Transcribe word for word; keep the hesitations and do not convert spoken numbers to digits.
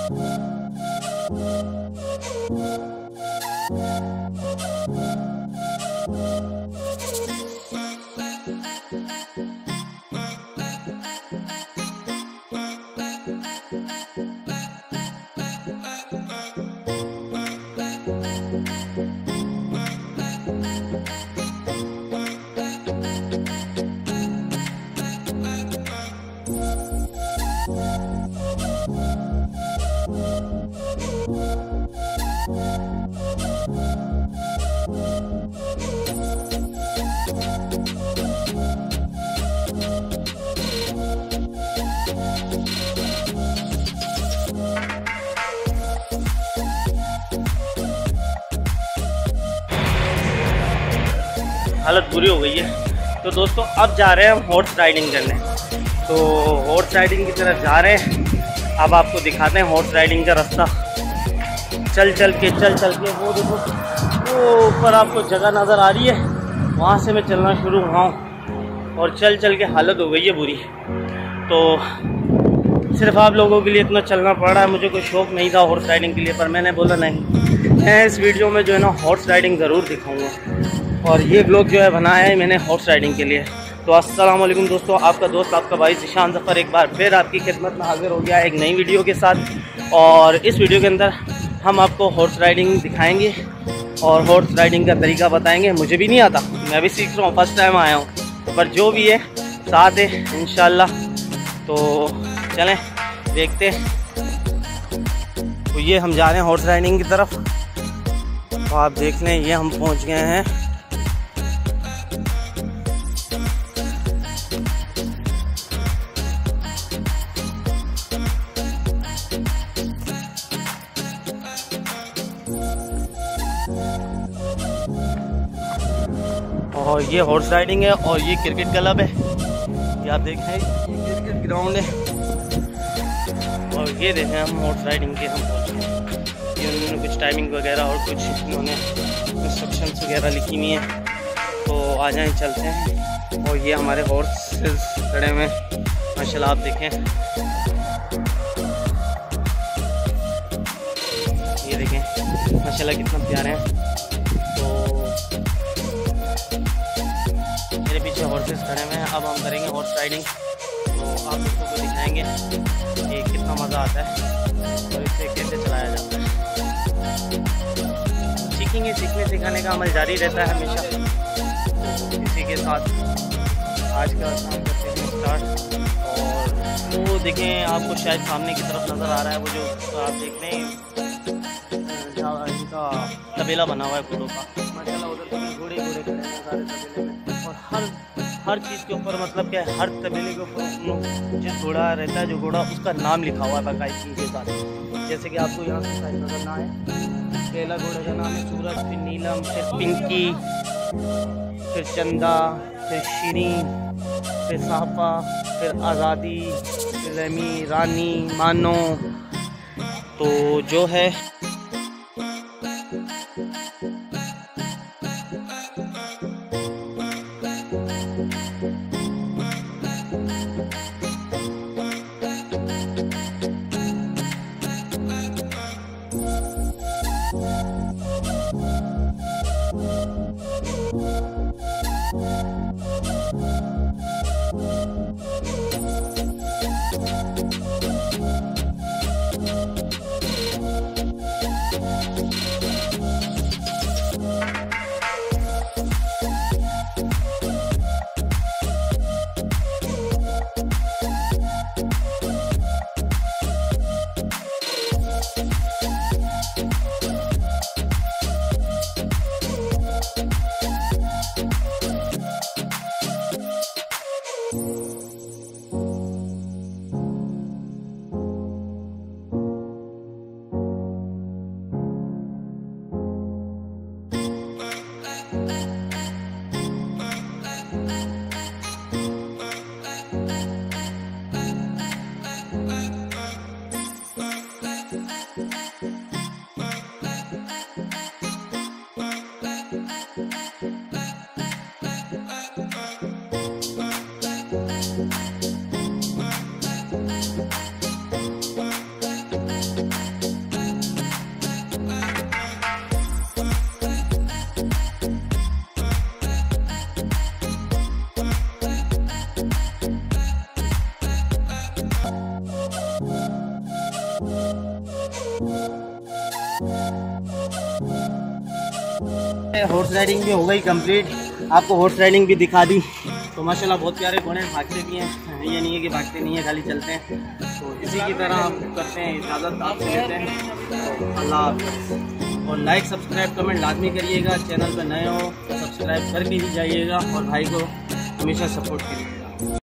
हालत बुरी हो गई है। तो दोस्तों अब जा रहे हैं हम हॉर्स राइडिंग करने। तो हॉर्स राइडिंग की तरफ जा रहे हैं। अब आपको दिखाते हैं हॉर्स राइडिंग का रास्ता। चल चल के चल चल के वो देखो वो ऊपर आपको जगह नज़र आ रही है, वहाँ से मैं चलना शुरू हुआ हूँ और चल चल के हालत हो गई है बुरी। तो सिर्फ आप लोगों के लिए इतना चलना पड़ रहा है। मुझे कोई शौक़ नहीं था हॉर्स राइडिंग के लिए, पर मैंने बोला नहीं, मैं इस वीडियो में जो है ना हॉर्स राइडिंग ज़रूर दिखाऊँगा। और ये ब्लॉग जो है बनाया है मैंने हॉर्स राइडिंग के लिए। तो अस्सलाम वालेकुम दोस्तों, आपका दोस्त आपका भाई ज़ीशान ज़फ़र एक बार फिर आपकी खिदमत में हाजिर हो गया एक नई वीडियो के साथ। और इस वीडियो के अंदर हम आपको हॉर्स राइडिंग दिखाएंगे और हॉर्स राइडिंग का तरीका बताएंगे। मुझे भी नहीं आता, मैं भी सीख रहा हूँ, फर्स्ट टाइम आया हूँ, पर जो भी है साथ है इंशाल्लाह। तो चलें देखते हैं। तो ये हम जा रहे हैं हॉर्स राइडिंग की तरफ। तो आप देख लें ये हम पहुँच गए हैं। और ये हॉर्स राइडिंग है और ये क्रिकेट क्लब है। ये आप देख रहे हैं ये क्रिकेट ग्राउंड है। और ये देखें हम हॉर्स राइडिंग के हम पहुँचे हैं। ये उन्होंने कुछ टाइमिंग वगैरह और कुछ उन्होंने इंस्ट्रक्शंस वगैरह लिखी हुई हैं। तो आ जाएं चलते हैं। और ये हमारे हॉर्सेस खड़े हुए हैं माशाल्लाह, आप देखें ये देखें माशाल्लाह कितना प्यारे हैं। पीछे हॉर्सेस खड़े हुए हैं। अब हम करेंगे हॉर्स राइडिंग। तो आप लोगों को दिखाएंगे कि कितना मज़ा आता है और इसे कैसे चलाया जाता है। सीखेंगे, सीखने सिखाने का अमल जारी रहता है हमेशा। तो इसी के साथ आज का काम करते हैं स्टार्ट। और वो देखें आपको शायद सामने की तरफ नज़र आ रहा है, वो जो आप देख रहे हैं जहाँ इनका तबेला बना हुआ है घोड़ों का। माशाल्लाह उधर घोड़े घोड़े खड़े हैं सारे तबेले में। और हर हर चीज़ के ऊपर मतलब क्या है, हर तबेले के ऊपर जो घोड़ा रहता है, जो घोड़ा उसका नाम लिखा हुआ है बाकायदगी के साथ। जैसे कि आपको यहाँ से शायद नजर ना है, पहला घोड़े का नाम है सूरज, फिर नीलम, फिर पिंकी, फिर चंदा, फिर शीरीन, फिर साफा, फिर आज़ादी, फिर रमी, रानी, मानो। तो जो है हॉर्स राइडिंग भी हो गई कंप्लीट, आपको हॉर्स राइडिंग भी दिखा दी। तो माशाल्लाह बहुत प्यारे घोड़े भागते भी हैं, ये नहीं है कि भागते नहीं है, खाली चलते हैं। तो इसी की तरह हम करते हैं, इजाज़त आपसे लेते हैं। अल्लाह हाफ़िज़। और लाइक सब्सक्राइब कमेंट लाजमी करिएगा, चैनल पर नए हो तो सब्सक्राइब करके ही जाइएगा और भाई को हमेशा सपोर्ट कीजिएगा।